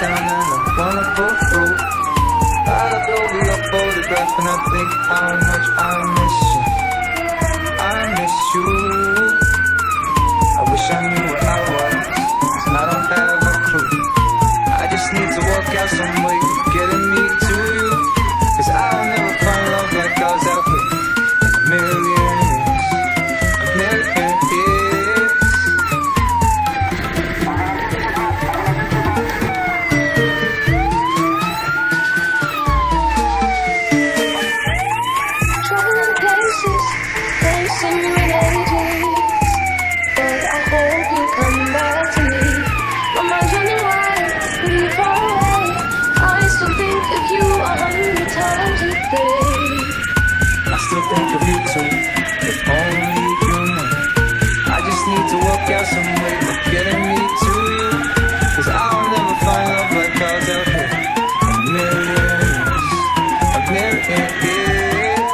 down and I wanna go through. I'll go be a photograph and I think how much I miss you. I miss you. I wish I knew where I was, 'cause I don't have a clue. I just need to work out some way of getting me to you, 'cause I'll never find love like ours out here in a million years, a million years. Traveling places, facing with ages, but I hope you come back to me. My mind's running wild, with you far away. I still think of you 100 times a day. I still think of you too, if only you knew. I just need to work out some way of getting me to you, 'cause I'll never find love like ours out here in a million years, a million years.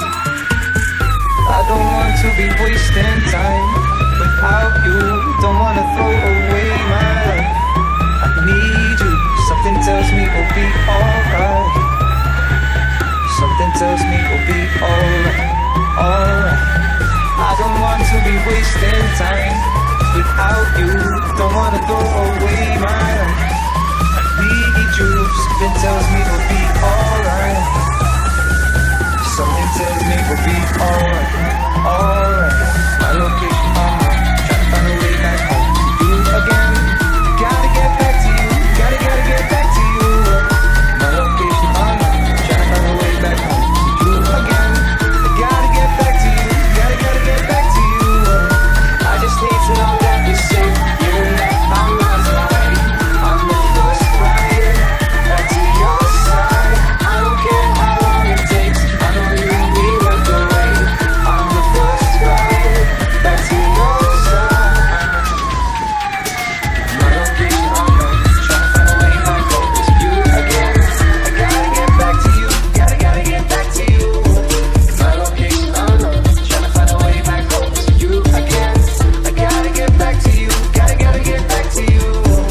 I don't want to be wasting time without you. Don't wanna throw away my life. I need you. Something tells me we'll be alright. Something tells me we'll be alright, alright. I don't want to be wasting time without you. Don't wanna throw away my life. I need you. Something tells me we'll be alright. Something tells me we'll be alright, alright. My location unknown, trying to find a way back home to you again. Gotta get back to you, gotta get back to you. My location unknown, trying to find a way back home to you again. Gotta get back to you, gotta get back to you. I just need to know that you're safe, even if I'm not right. I'm the first flight back to your side. I don't care how long it takes, I know you'll be worth the wait. I'm the first flight back to your side. My location unknown, trying to find a way back home to you again. I gotta get back to you, gotta get back to you. My location unknown, trying to find a way back home to you again. I gotta get back to you, gotta get back to you.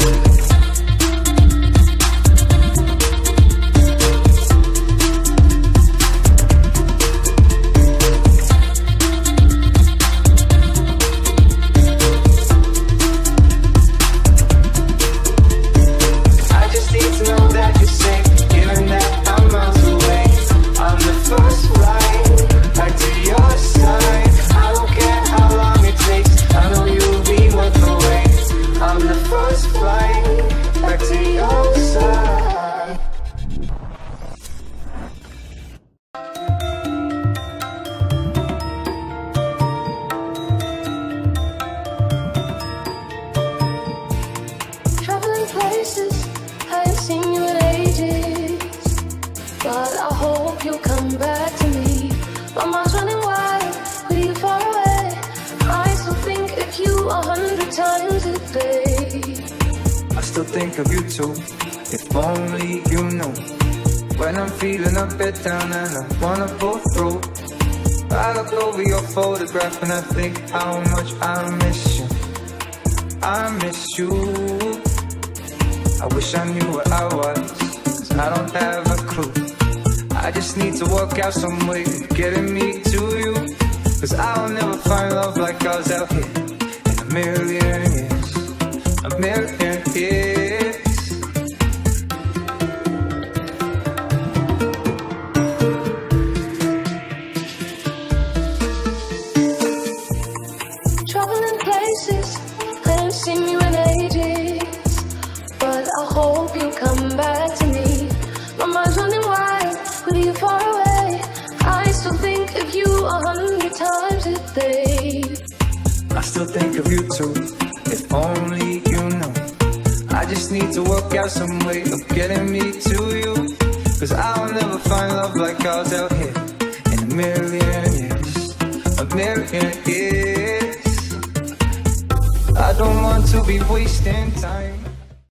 I just need to know that you're safe, even that I'm miles away. I'm the first flight back to your side. I don't care how long it takes, I know you'll be worth the wait. I'm the first flight back to your side. Traveling places, haven't seen you in ages, but I hope you'll come back to me. My mind's running wild, with you far away. I still think of you 100 times a day. I still think of you too, if only you knew. When I'm feeling a bit down and I wanna pull through, I look over your photograph and I think how much I miss you. I miss you. I wish I knew where I was, 'cause I don't have a clue. I just need to work out some way of getting me to you, 'cause I'll never find love like ours out here in a million years, a million years. Traveling places, haven't seen you in ages, but I hope you come back to me. My mind's running wild, with you far away. I still think of you 100 times a day. I still think of you too, if only you knew. I just need to work out some way of getting me to you, 'cause I'll never find love like ours out here in a million years, a million years. I don't want to be wasting time.